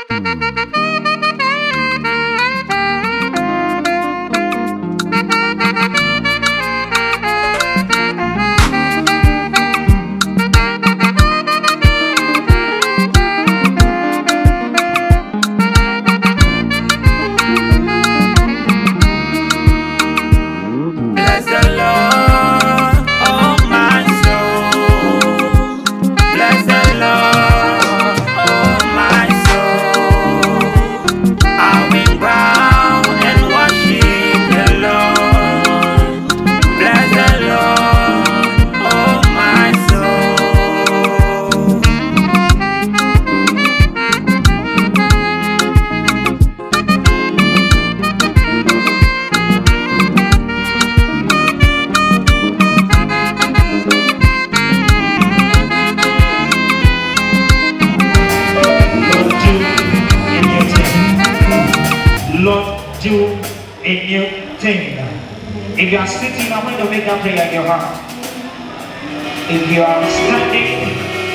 Do a new thing. If you are sitting, I want to make that prayer in your heart. If you are standing,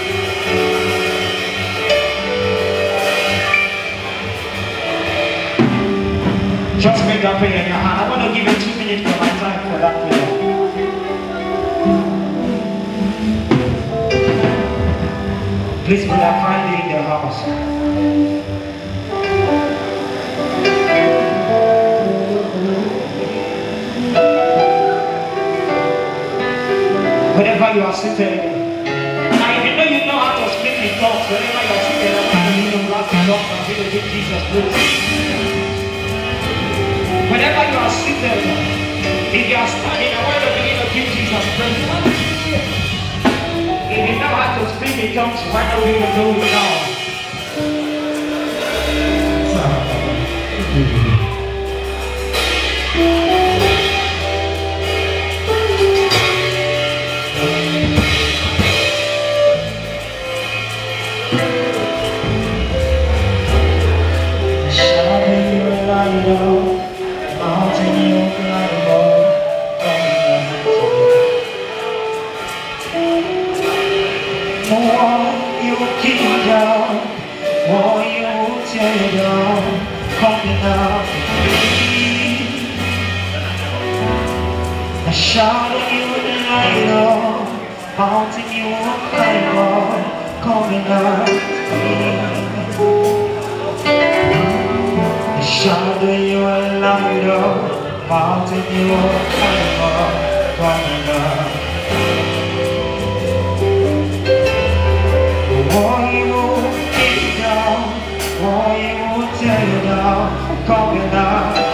just make that prayer in your heart. I want to give you 2 minutes of my time for that prayer. Please put that kindly in the house. Whenever you are seated, now if you know how to speak in tongues, whenever you are seated, I want you to blast in tongues and begin to give Jesus praise. Whenever you are seated, if you are standing, I want you to begin to give Jesus praise. If you know how to speak in tongues, why don't we do it now? Shadow you the light of, mountain you will climb on, coming out to me. The shadow you will light of, mountain you will climb on, coming out. War you will keep down, war you will tear down, coming out.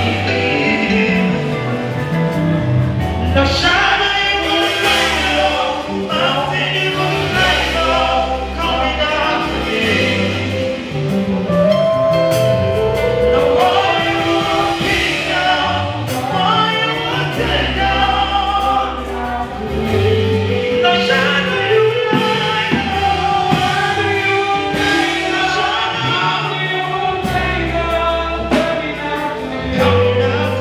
The shadow you will light up, mountain you will climb up, coming down to me. The war you will kick down, the war you will tear down. The shadow you will light up, the shadow you will take up, coming down to me.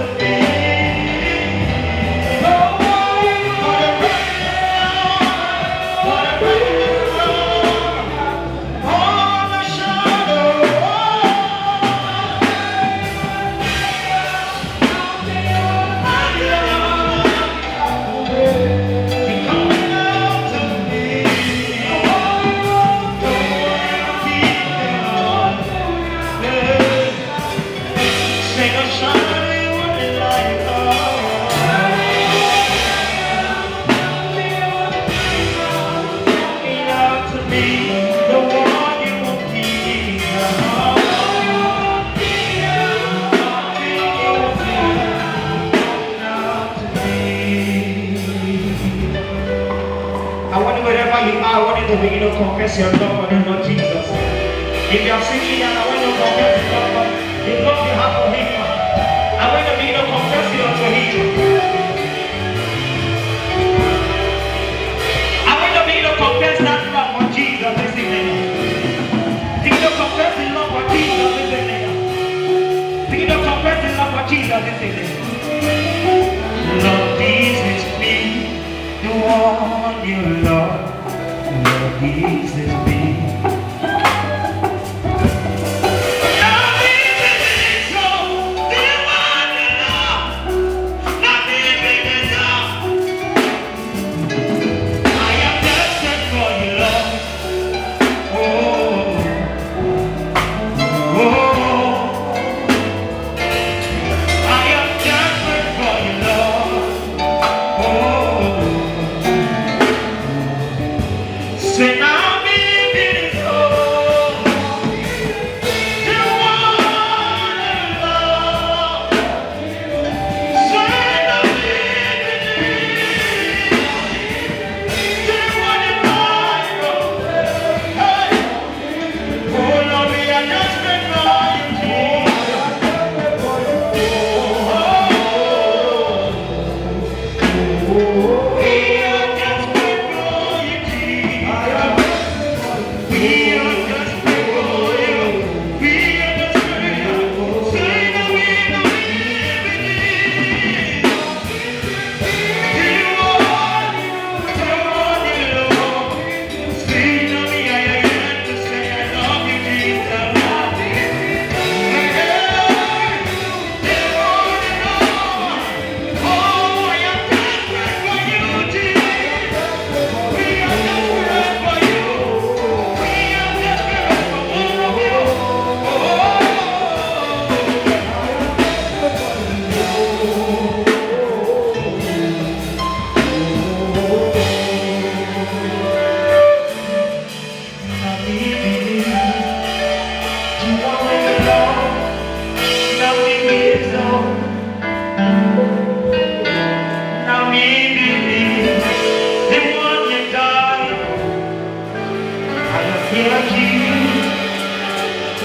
I want you to begin to confess your love for the Lord Jesus. If you are sitting down, I want you to confess your love you have for Him. I want you to begin to confess it unto Him. I want you to begin to confess that love for Jesus this evening. Begin to confess the love for Jesus this evening. Begin to confess the love for Jesus this evening. Lord, this is me, the one you love. Lord, this is me.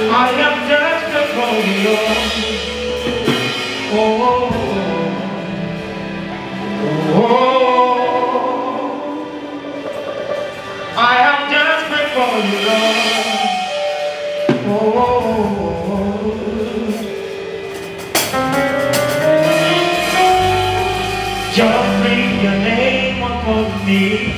I am desperate for you, Lord. Oh, oh, I am desperate for you, Lord. Oh, just bring your name upon me.